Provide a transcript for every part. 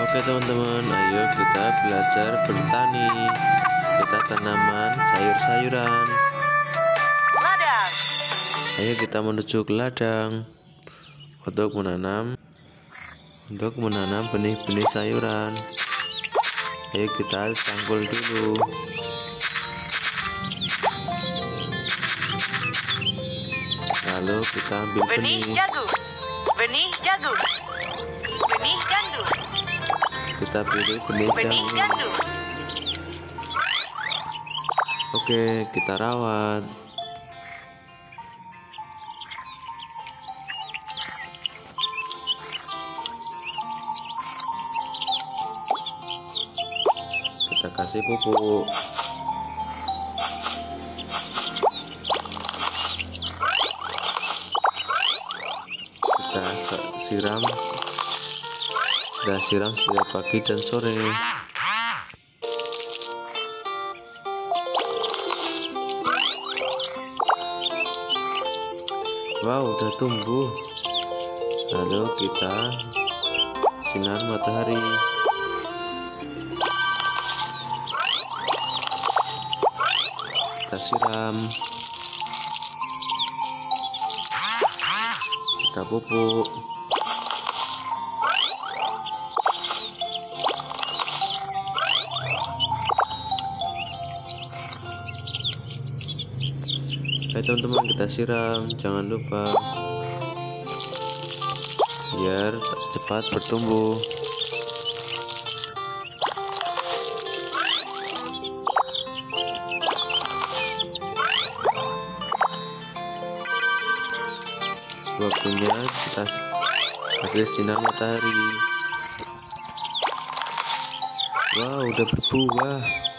Oke teman-teman, ayo kita belajar bertani. Kita tanaman sayur-sayuran. Ladang. Ayo kita menuju ke ladang untuk menanam benih-benih sayuran. Ayo kita cangkul dulu. Lalu kita ambil Benih benih. jagung. Benih jagung. Benih gandum. Kita pilih benih Benih jagung. gandum. Oke, kita rawat. Kita kasih pupuk. Kita siram. Sudah siram setiap pagi dan sore. Wow, udah tumbuh. Lalu kita sinar matahari. Kita siram. Kita pupuk. Oke teman-teman, kita siram, jangan lupa biar cepat bertumbuh. Waktunya kita kasih sinar matahari. Wow, udah berbuah.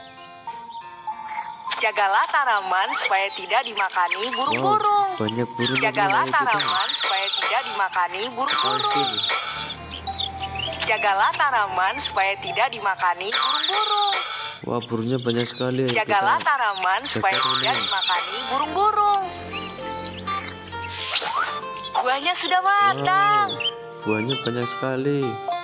Jagalah tanaman supaya tidak dimakani burung-burung. Wow, banyak burung. Jagalah tanaman supaya tidak dimakani burung-burung. Jagalah tanaman supaya tidak dimakani burung-burung. Wah, burungnya banyak sekali. Jagalah tanaman supaya tidak dimakani burung-burung. Buahnya sudah matang. Wow, buahnya banyak sekali.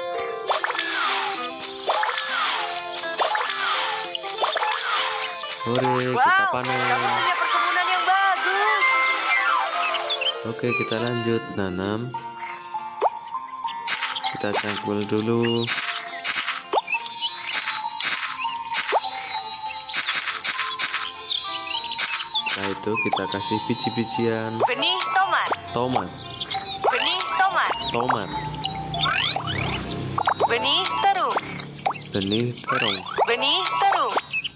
Hore, kita panen. Kamu punya perkebunan yang bagus. Oke, kita lanjut nanam. Kita cangkul dulu. Setelah itu kita kasih biji-bijian. Benih tomat. Tomat. Benih tomat. Tomat. Benih terung. Benih terong. Benih terung.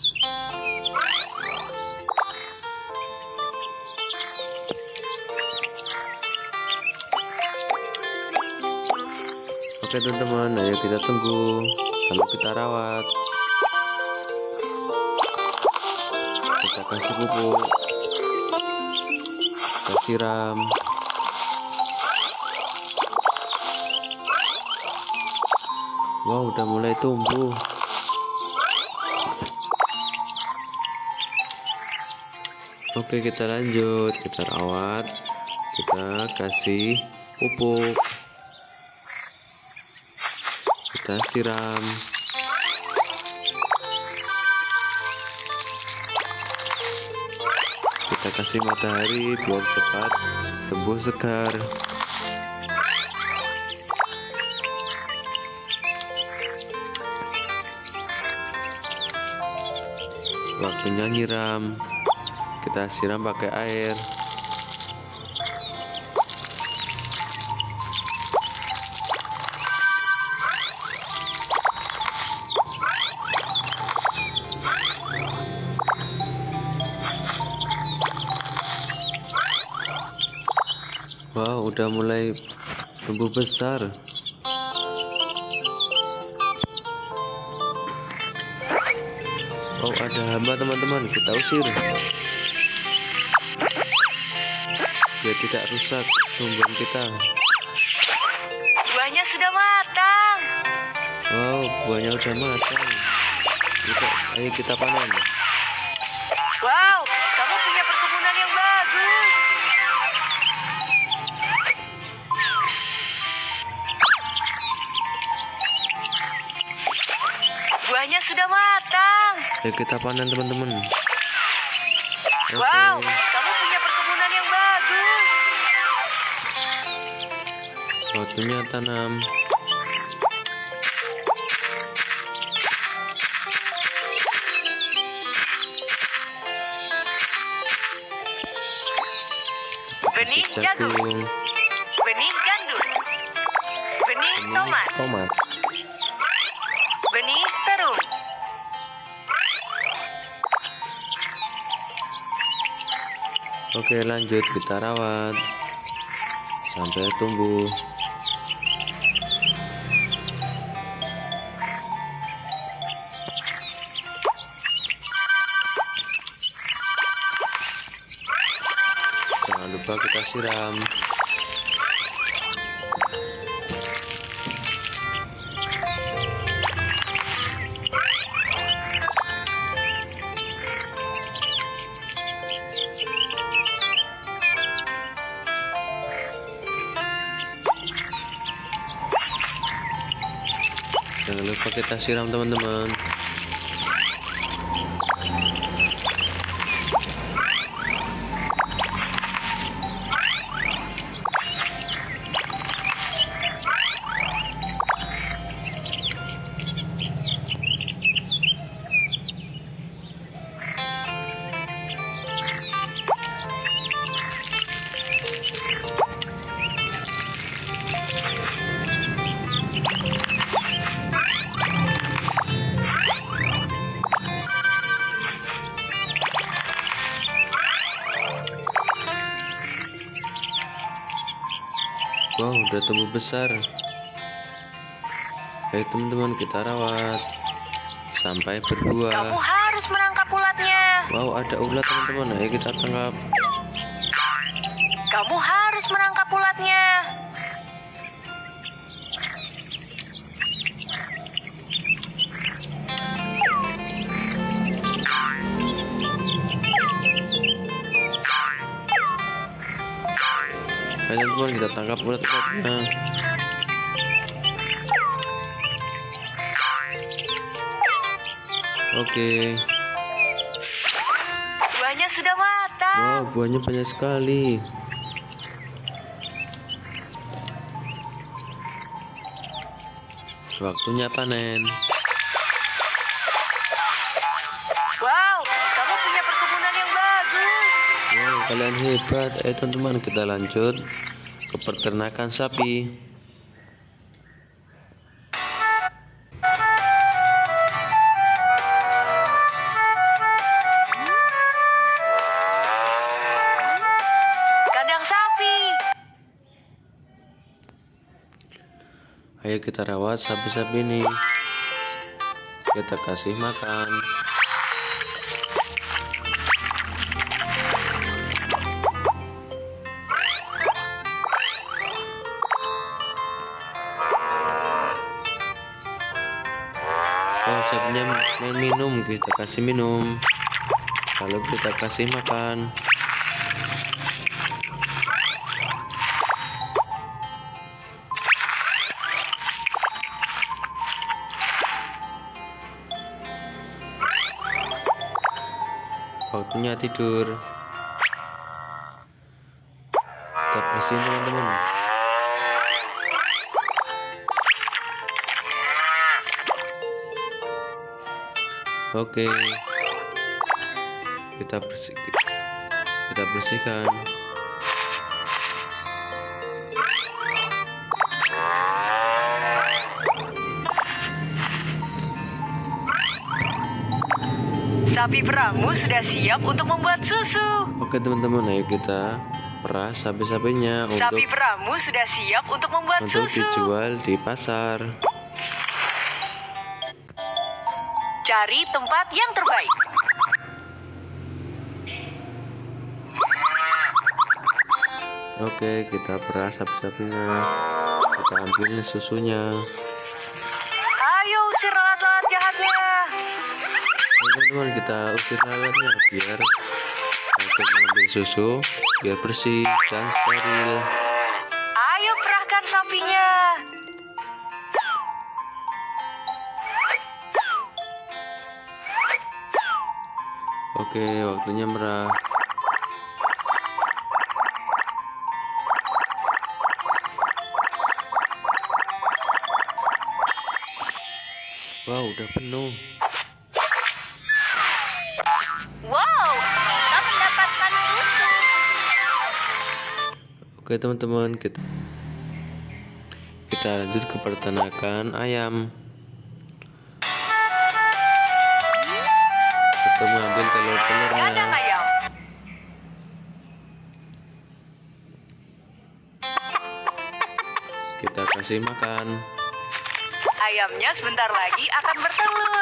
Oke teman-teman, ayo kita tunggu. Lalu kita rawat. Kita kasih pupuk. Kita siram. Wow, udah mulai tumbuh. Oke, kita lanjut. Kita rawat. Kita kasih pupuk. Kita siram. Kita kasih matahari biar cepat tumbuh segar. Waktunya nyiram. Kita siram pakai air. Wow, udah mulai tumbuh besar. Oh, ada hama teman-teman, kita usir biar tidak rusak tumbuhan kita. Buahnya sudah matang. Wow, buahnya udah matang. Ayo kita panen. Wow, kamu punya perkebunan yang bagus. Buahnya sudah matang. Ayo kita panen teman-teman. Wow, kamu punya perkebunan yang bagus. Waktunya tanam. Benih jagung, benih gandum, benih tomat, benih terung. Oke, lanjut kita rawat sampai tumbuh. Jangan lupa kita siram. Jangan lupa kita siram teman-teman. Wow, udah tumbuh besar. Ayo teman-teman kita rawat sampai berbuah. Kamu harus menangkap ulatnya. Wow, ada ulat teman-teman. Ayo kita tangkap. Kamu harus menangkap ulatnya. Ayo teman-teman kita tangkap ulat-ulatnya. Oke. Buahnya sudah matang. Wow, buahnya banyak sekali. Waktunya panen. Wow, kamu punya perkebunan yang bagus. Wow, kalian hebat. Ayo teman-teman kita lanjut ke peternakan sapi. Kandang sapi. Ayo kita rawat sapi-sapi ini. Kita kasih makan. Oh, sapinya mau minum, kita kasih minum. Lalu kita kasih makan. Waktunya tidur. Kita bersihin teman-teman. Oke, kita bersihkan. Sapi peramu sudah siap untuk membuat susu. Oke teman-teman, ayo kita perah sapi-sapinya Sapi peramu sudah siap untuk membuat untuk susu. dijual di pasar. Cari tempat yang terbaik. Oke, kita perah sapi-sapinya. Kita ambil susunya. Ayo usir lalat-lalat jahatnya. Ayo teman-teman, kita usir lalatnya biar untuk mengambil susu biar bersih dan steril. Ayo perahkan sapinya. Oke, waktunya merah. Wow, udah penuh. Wow, kita mendapatkan susu. Oke teman-teman, kita lanjut ke peternakan ayam. Kita mengambil telur-telurnya. Kandang ayam. Kita kasih makan. Ayamnya sebentar lagi akan bertelur.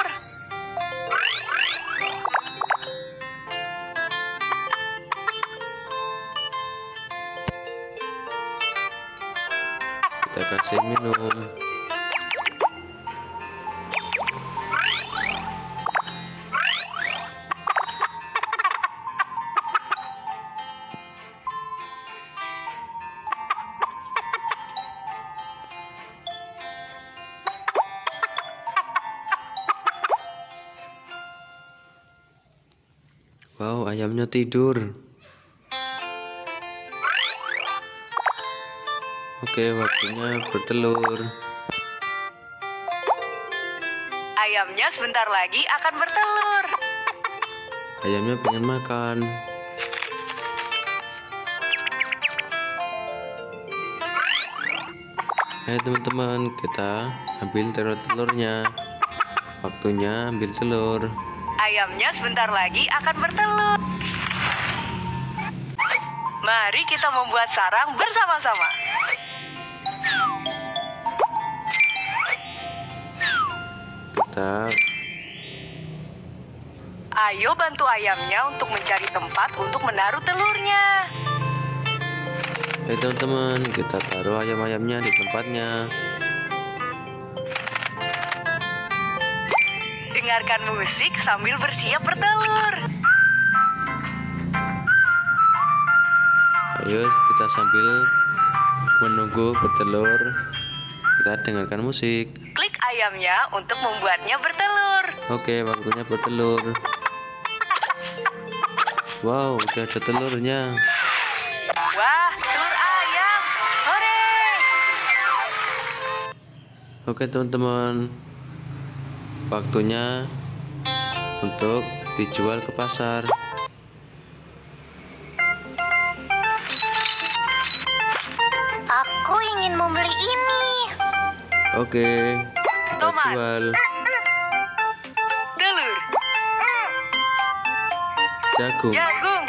Kita kasih minum. Wow, ayamnya tidur. Oke, waktunya bertelur. Ayamnya sebentar lagi akan bertelur. Ayamnya pengen makan. Ayo teman-teman, kita ambil telur-telurnya. Waktunya ambil telur. Ayamnya sebentar lagi akan bertelur. Mari kita membuat sarang bersama-sama. Ayo bantu ayamnya untuk mencari tempat untuk menaruh telurnya. Ayo teman-teman, kita taruh ayam-ayamnya di tempatnya. Dengarkan musik sambil bersiap bertelur. Ayo kita sambil menunggu bertelur, kita dengarkan musik. Klik ayamnya untuk membuatnya bertelur. Oke, waktunya bertelur. Wow, udah ada telurnya. Wah, telur ayam. Hore! Oke teman-teman, waktunya untuk dijual ke pasar. Aku ingin membeli ini. Oke, kita Tomat. jual. Telur, Jagung. jagung,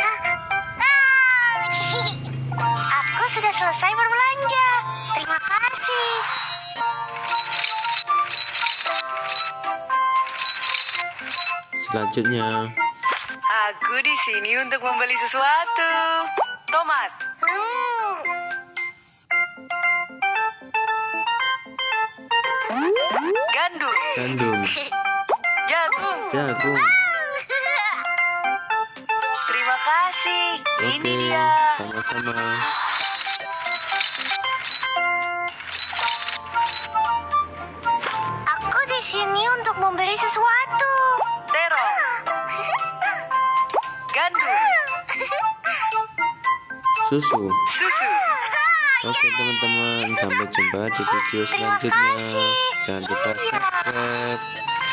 Aku sudah selesai berbelanja. Terima kasih. Selanjutnya, aku di sini untuk membeli sesuatu. Tomat, gandum, gandum, jagung. jagung. Terima kasih. Ini Oke, dia. sama-sama. Aku di sini untuk membeli sesuatu. Terong, gandum, Susu. susu. Oke teman-teman, sampai jumpa di video Terima selanjutnya. kasih. Jangan lupa subscribe.